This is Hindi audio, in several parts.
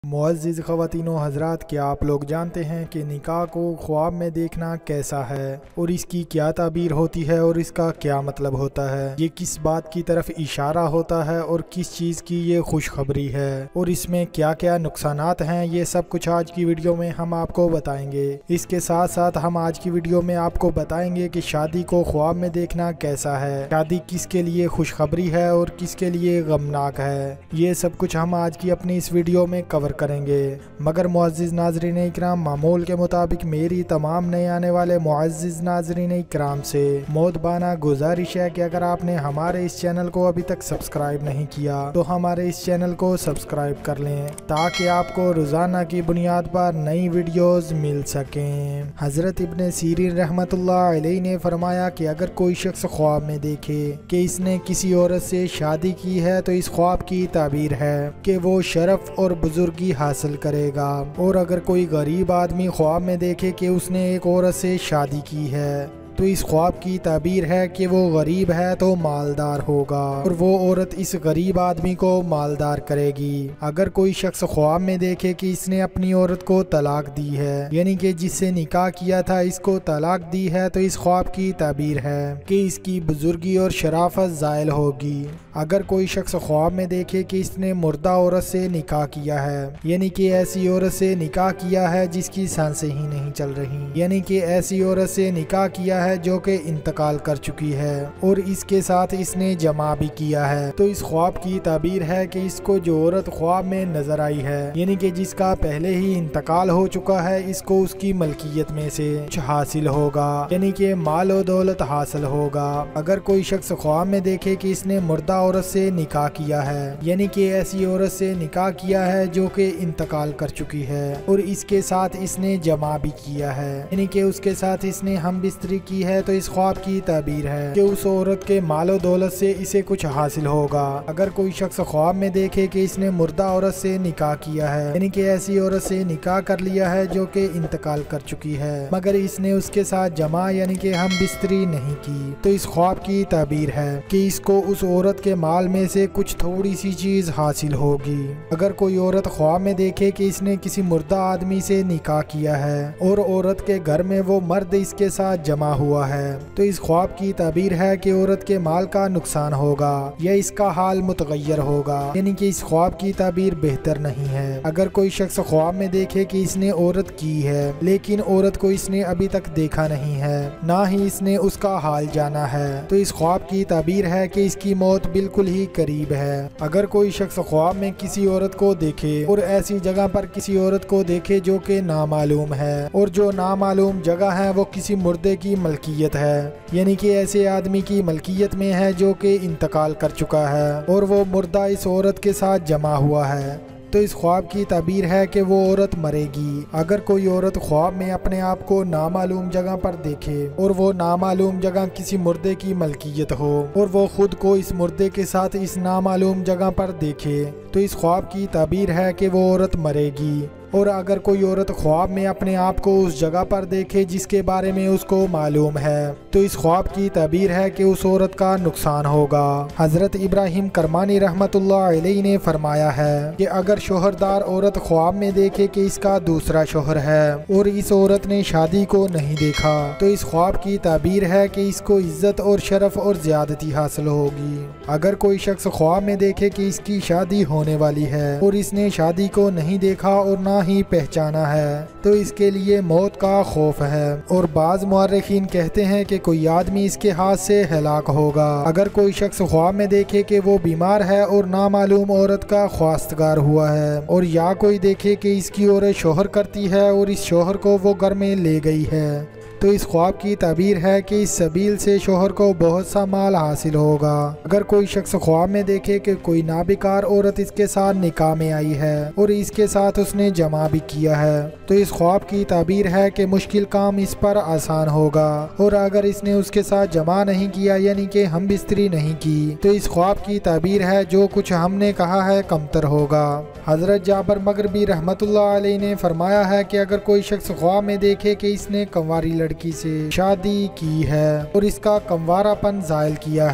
मुअज़्ज़िज़ ख़वातीनो हज़रात, क्या आप लोग जानते हैं कि निकाह को ख्वाब में देखना कैसा है और इसकी क्या ताबीर होती है और इसका क्या मतलब होता है। ये किस बात की तरफ इशारा होता है और किस चीज़ की ये खुशखबरी है और इसमें क्या क्या नुकसानात हैं, ये सब कुछ आज की वीडियो में हम आपको बताएंगे। इसके साथ साथ हम आज की वीडियो में आपको बताएंगे कि शादी को ख्वाब में देखना कैसा है, शादी किसके लिए खुशखबरी है और किसके लिए गमनाक है। ये सब कुछ हम आज की अपनी इस वीडियो में कवर करेंगे। मगर मुअज़्ज़िज़ नाज़रीन इकराम, मामूल के मुताबिक मेरी तमाम नए आने वाले मुअज़्ज़िज़ नाज़रीन इकराम से मोदबाना गुजारिश है कि अगर आपने हमारे इस चैनल को अभी तक सब्सक्राइब नहीं किया तो हमारे इस चैनल को सब्सक्राइब कर लें ताकि आपको रोज़ाना की बुनियाद पर नई वीडियोस मिल सकें। हज़रत इब्ने सीरीन रहमतुल्लाह अलैहि ने फरमाया कि अगर कोई शख्स ख्वाब में देखे कि इसने किसी औरत से शादी की है तो इस ख्वाब की ताबीर है कि वो शरफ और बुजुर्गी हासिल करेगा। और अगर कोई गरीब आदमी ख्वाब में देखे कि उसने एक औरत से शादी की है तो इस ख्वाब की ताबीर है कि वो गरीब है तो मालदार होगा और वो औरत इस गरीब आदमी को मालदार करेगी। अगर कोई शख्स ख्वाब में देखे कि इसने अपनी औरत को तलाक दी है, यानी कि जिससे निकाह किया था इसको तलाक दी है, तो इस ख्वाब की ताबीर है कि इसकी बुजुर्गी और शराफत ज़ायल होगी। अगर कोई शख्स ख्वाब में देखे कि इसने मुर्दा औरत से निकाह किया है, यानी कि ऐसी औरत से निकाह किया है जिसकी सांसें ही नहीं चल रही, यानी कि ऐसी औरत से निकाह किया है जो कि इंतकाल कर चुकी है और इसके साथ इसने जमा भी किया है, तो इस ख्वाब की ताबीर है कि इसको जो औरत ख्वाब में नजर आई है, यानी कि जिसका पहले ही इंतकाल हो चुका है, इसको उसकी मलकियत में से कुछ हासिल होगा, यानी कि माल और दौलत हासिल होगा। अगर कोई शख्स ख्वाब में देखे कि इसने मुर्दा औरत से निकाह किया है, यानी कि ऐसी औरत से निकाह किया है जो कि इंतकाल कर चुकी है और इसके साथ इसने जमा भी किया है, यानी कि उसके साथ इसने हम बिस्तरी की है, तो इस ख्वाब की ताबीर है कि उस औरत के मालो दौलत से इसे कुछ हासिल होगा। अगर कोई शख्स ख्वाब में देखे कि इसने मुर्दा औरत से निकाह किया है, यानी कि ऐसी औरत से निकाह कर लिया है जो कि इंतकाल कर चुकी है मगर इसने उसके साथ जमा यानी कि हम बिस्तरी नहीं की, तो इस ख्वाब की ताबीर है कि इसको उस औरत के माल में से कुछ थोड़ी सी चीज हासिल होगी। अगर कोई औरत ख्वाब में देखे कि इसने किसी मुर्दा आदमी से निकाह किया है और औरत के घर में वो मर्द इसके साथ जमा हुआ है, तो इस ख्वाब की ताबीर है कि औरत के माल का नुकसान होगा या इसका हाल मुतगय्यर होगा, यानी कि इस ख्वाब की ताबीर बेहतर नहीं है। अगर कोई शख्स ख्वाब में देखे कि इसने औरत की है लेकिन औरत को इसने अभी तक देखा नहीं है, ना ही इसने उसका हाल जाना है, तो इस ख्वाब की ताबीर है कि इसकी मौत बिल्कुल ही करीब है। अगर कोई शख्स ख्वाब में किसी औरत को देखे और ऐसी जगह पर किसी औरत को देखे जो कि नामालूम है और जो नामालूम जगह है वो किसी मुर्दे की मलकियत है, यानी कि ऐसे आदमी की मलकियत में है जो कि इंतकाल कर चुका है और वो मुर्दा इस औरत के साथ जमा हुआ है, तो इस ख्वाब की ताबीर है कि वो औरत मरेगी। अगर कोई औरत ख्वाब में अपने आप को नामालूम जगह पर देखे और वो नामालूम जगह किसी मुर्दे की मलकियत हो और वो खुद को इस मुर्दे के साथ इस नामालूम जगह पर देखे, तो इस ख्वाब की ताबीर है कि वो औरत मरेगी। और अगर कोई औरत ख्वाब में अपने आप को उस जगह पर देखे जिसके बारे में उसको मालूम है, तो इस ख्वाब की ताबीर है कि उस औरत का नुकसान होगा। हज़रत इब्राहिम करमानी रहमतुल्लाह अलैहि ने फरमाया है कि अगर शोहरदार औरत ख्वाब में देखे कि इसका दूसरा शोहर है और इस औरत ने शादी को नहीं देखा, तो इस ख्वाब की ताबीर है कि इसको इज्जत और शरफ और ज्यादती हासिल होगी। अगर कोई शख्स ख्वाब में देखे कि इसकी शादी होने वाली है और इसने शादी को नहीं देखा और ना ही पहचाना है, तो इसके लिए मौत का खौफ है और बाज मुअर्रिखीन कहते हैं कि कोई आदमी इसके हाथ से हलाक होगा। अगर कोई शख्स ख्वाब में देखे कि वो बीमार है और नामालूम औरत का ख्वास्तगार हुआ है और या कोई देखे कि इसकी औरत शोहर करती है और इस शोहर को वो घर में ले गई है, तो इस ख्वाब की ताबीर है कि इस सबील से शोहर को बहुत सा माल हासिल होगा। अगर कोई शख्स ख्वाब में देखे कि कोई नाबिकार औरत इसके साथ निकाह में आई है और इसके साथ उसने जमा भी किया है, तो इस ख्वाब की ताबीर है कि मुश्किल काम इस पर आसान होगा। और अगर इसने उसके साथ जमा नहीं किया यानी कि हम बिस्तरी नहीं की, तो इस ख्वाब की ताबीर है जो कुछ हमने कहा है कमतर होगा। हज़रत जाबर मगरबी रहमतुल्लाह अलैहि ने फरमाया है कि अगर कोई शख्स ख्वाब में देखे कि इसने कंवारी लड़की से शादी की है और इसका कंवारापन ज़ायल किया है,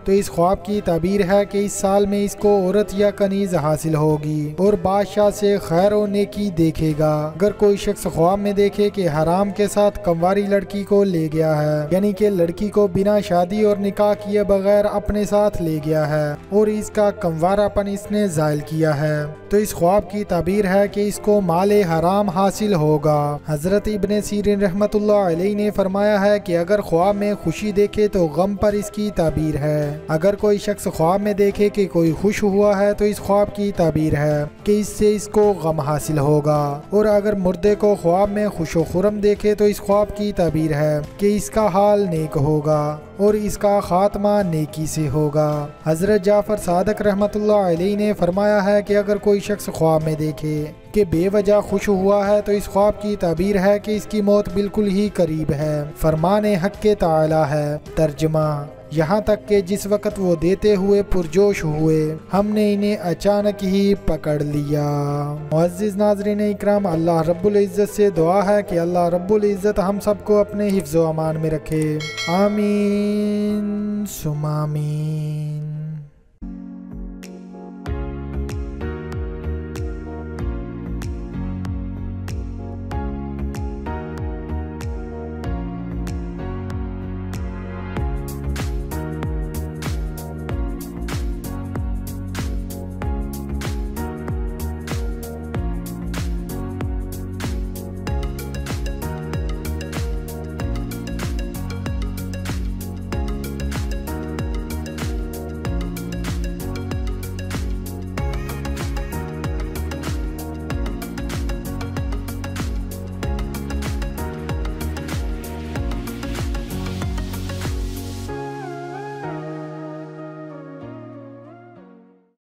तो इस ख्वाब की ताबीर है कि इस साल में इसको औरत या कनीज हासिल होगी और बादशाह से खैर और नेकी देखेगा। अगर कोई शख्स ख्वाब में देखे कि हराम के साथ कंवारी लड़की को ले गया है, यानी कि लड़की को बिना शादी और निकाह किए बगैर अपने साथ ले गया है और इसका कंवारापन इसने जायल किया है, तो इस ख्वाब की ताबीर है कि इसको माले हराम हासिल होगा। हजरत इब्ने सीरीन रहमतुल्लाह अलैहि ने फरमाया है कि अगर ख्वाब में खुशी देखे तो गम पर इसकी ताबीर है। अगर कोई शख्स ख्वाब में देखे कि कोई खुश हुआ है तो इस ख्वाब की ताबीर है कि इससे इसको गम हासिल होगा। और अगर मुर्दे को ख्वाब में खुशो खुरम देखे तो इस ख्वाब की ताबीर है कि इसका हाल नेक होगा और इसका खात्मा नेकी से होगा। हजरत जाफर सादक रहमतुल्लाह अलैहि ने फरमाया है कि अगर कोई शख्स ख्वाब में देखे कि बेवजह खुश हुआ है तो इस ख्वाब की ताबीर है कि इसकी मौत बिल्कुल ही करीब है। फरमाने हक के ताला है। तर्जमा, यहाँ तक कि जिस वक़्त वो देते हुए पुरजोश हुए हमने इन्हें अचानक ही पकड़ लिया। मुअज़्ज़िज़ नाज़रीन इकराम, अल्लाह रब्बुल इज़्ज़त से दुआ है कि अल्लाह रब्बुल इज़्ज़त हम सबको अपने हिफ्ज़ व अमान में रखे। आमीन सुमा आमीन।